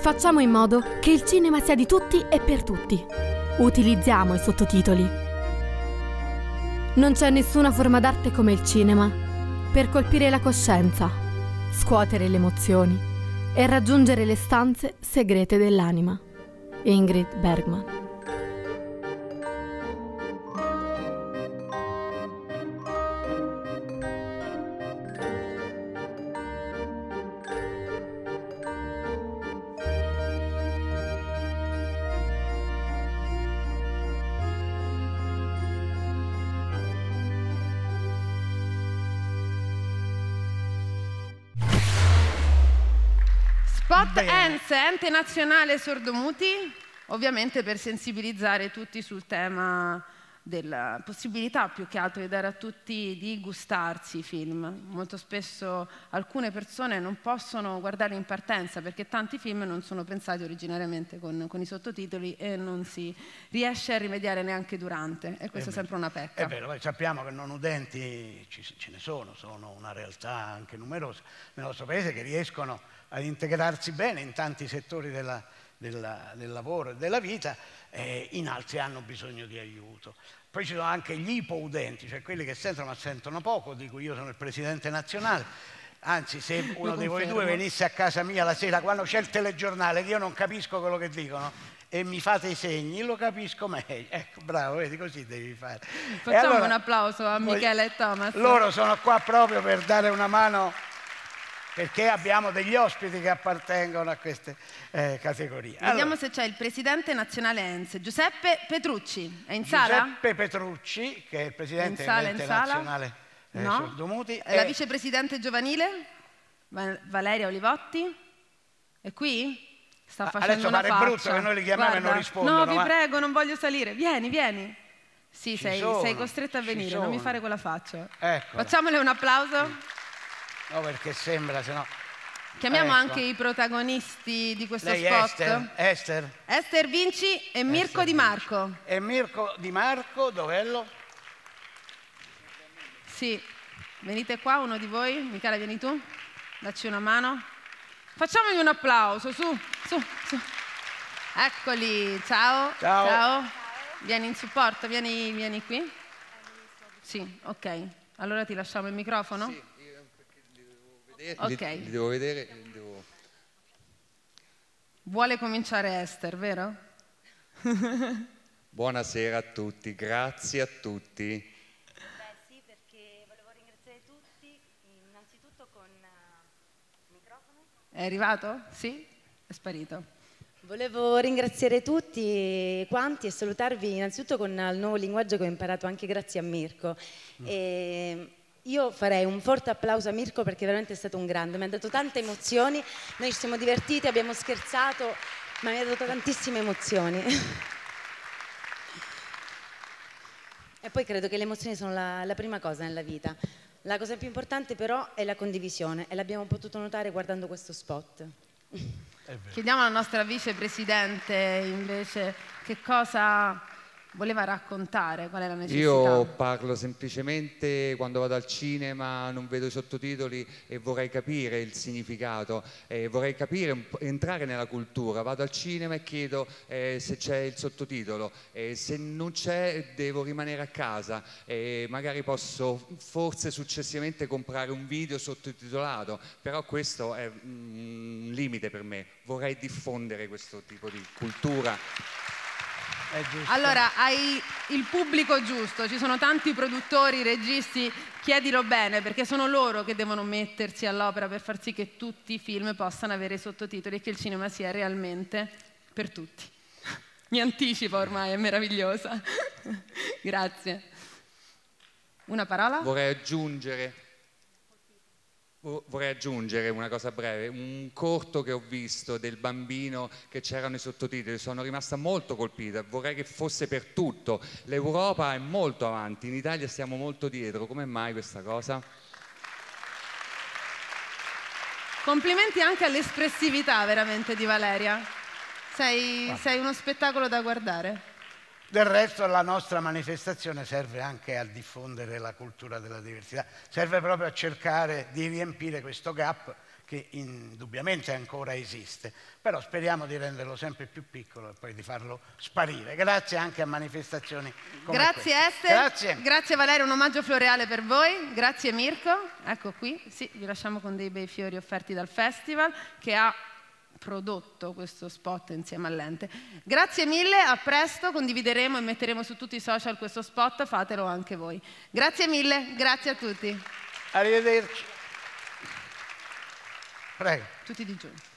Facciamo in modo che il cinema sia di tutti e per tutti. Utilizziamo i sottotitoli. Non c'è nessuna forma d'arte come il cinema per colpire la coscienza, scuotere le emozioni e raggiungere le stanze segrete dell'anima. Ingrid Bergman. Spot ENS, Ente Nazionale Sordomuti, ovviamente per sensibilizzare tutti sul tema della possibilità più che altro di dare a tutti di gustarsi i film. Molto spesso alcune persone non possono guardare in partenza perché tanti film non sono pensati originariamente con i sottotitoli e non si riesce a rimediare neanche durante, e questo è sempre una pecca. È vero, sappiamo che non udenti ce ne sono una realtà anche numerosa nel nostro paese che riescono ad integrarsi bene in tanti settori del lavoro e della vita, in altri hanno bisogno di aiuto. Poi ci sono anche gli ipoudenti, cioè quelli che sentono ma sentono poco, di cui io sono il presidente nazionale. Anzi, se uno di voi due venisse a casa mia la sera quando c'è il telegiornale che io non capisco quello che dicono e mi fate i segni, lo capisco meglio. Ecco, bravo, vedi, così devi fare. Facciamo allora un applauso a Michele e Thomas. Loro sono qua proprio per dare una mano, perché abbiamo degli ospiti che appartengono a queste categorie. Vediamo se c'è il presidente nazionale ENS, Giuseppe Petrucci. È in sala? Giuseppe Petrucci, che è il presidente dell'Ente Nazionale Sordomuti. La vicepresidente giovanile, Valeria Olivotti. È qui? Sta facendo una faccia. Adesso pare brutto che noi li chiamiamo e non rispondono. No, vi prego, non voglio salire. Vieni, vieni. Sì, sei costretta a venire, non mi fare quella faccia. Eccola. Facciamole un applauso. No, perché sembra, se no... Chiamiamo anche i protagonisti di questo spot. Esther Vinci e Mirko Di Marco. E Mirko Di Marco, dov'è? Sì, venite qua, uno di voi. Michela, vieni tu, dacci una mano. Facciamogli un applauso, su. Eccoli, ciao. Vieni in supporto, vieni qui. Sì, ok. Allora ti lasciamo il microfono? Sì. Li devo vedere. Vuole cominciare Esther, vero? Buonasera a tutti, grazie a tutti. Beh sì, perché volevo ringraziare tutti, innanzitutto con il microfono. È arrivato? Sì? È sparito. Volevo ringraziare tutti quanti e salutarvi innanzitutto con il nuovo linguaggio che ho imparato anche grazie a Mirko. Io farei un forte applauso a Mirko perché veramente è stato un grande, mi ha dato tante emozioni, noi ci siamo divertiti, abbiamo scherzato, ma mi ha dato tantissime emozioni. E poi credo che le emozioni sono la prima cosa nella vita. La cosa più importante però è la condivisione e l'abbiamo potuto notare guardando questo spot. Chiediamo alla nostra vicepresidente invece che cosa voleva raccontare, qual è la necessità? Io parlo semplicemente quando vado al cinema, non vedo i sottotitoli e vorrei capire il significato, vorrei capire, entrare nella cultura. Vado al cinema e chiedo se c'è il sottotitolo, se non c'è devo rimanere a casa, magari posso forse successivamente comprare un video sottotitolato, però questo è un limite per me. Vorrei diffondere questo tipo di cultura. Allora, hai il pubblico giusto, ci sono tanti produttori, registi, chiedilo bene perché sono loro che devono mettersi all'opera per far sì che tutti i film possano avere sottotitoli e che il cinema sia realmente per tutti. Mi anticipo ormai, è meravigliosa. Grazie. Una parola? Vorrei aggiungere una cosa breve, un corto che ho visto del bambino che c'erano i sottotitoli, sono rimasta molto colpita, vorrei che fosse per tutto. L'Europa è molto avanti, in Italia stiamo molto dietro, come mai questa cosa? Complimenti anche all'espressività veramente di Valeria, sei uno spettacolo da guardare. Del resto la nostra manifestazione serve anche a diffondere la cultura della diversità, serve proprio a cercare di riempire questo gap che indubbiamente ancora esiste, però speriamo di renderlo sempre più piccolo e poi di farlo sparire. Grazie anche a manifestazioni come grazie queste. Ester, grazie Valeria, un omaggio floreale per voi, grazie Mirko, ecco qui, sì, vi lasciamo con dei bei fiori offerti dal festival che ha prodotto questo spot insieme all'ente. Grazie mille, a presto, condivideremo e metteremo su tutti i social questo spot, fatelo anche voi. Grazie mille, grazie a tutti. Arrivederci. Prego. Tutti di giù.